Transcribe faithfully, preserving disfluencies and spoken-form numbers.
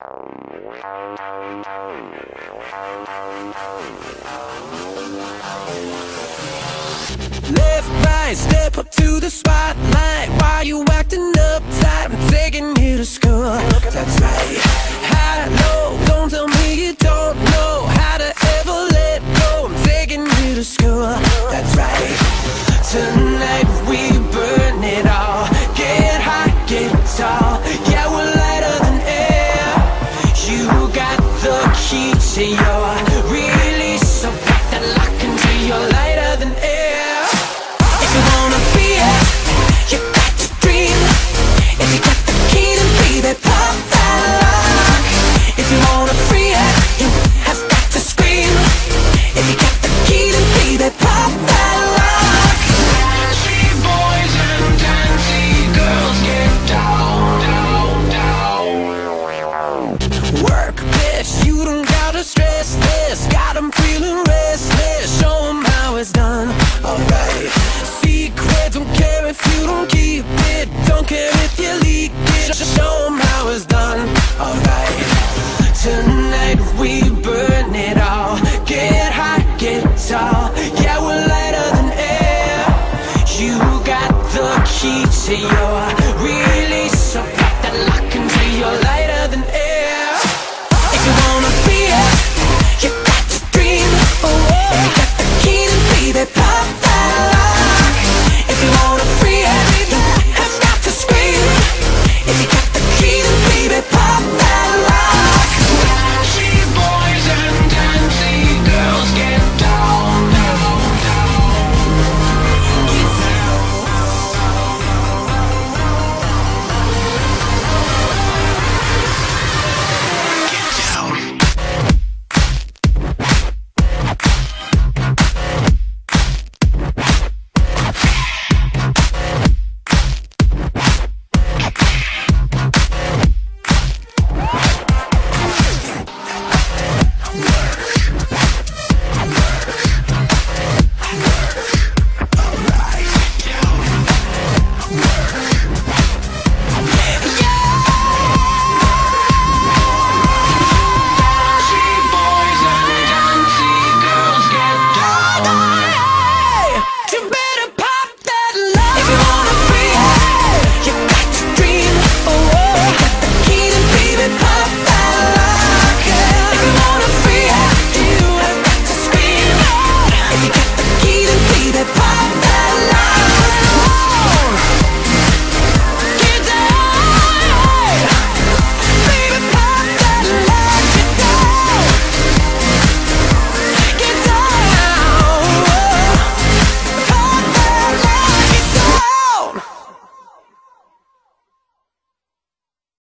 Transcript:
Left, right, step up to the spotlight. Why you acting uptight? I'm taking you to school. That's right. High, low, don't tell me you don't know how to ever let go. I'm taking you to school. That's right. Tonight we burn it all. Get high, get tall. Yeah, we're lighter than air. You got the key to your release, so put that lock until you're lighter than air. If you wanna be it, you got to dream. If you got the key, then baby, pop that lock. If you wanna free it, you have got to scream. If you got the key, then baby, pop that lock. Dancey boys and dancey girls get down, down, down. Work, bitch, you don't gotta stress.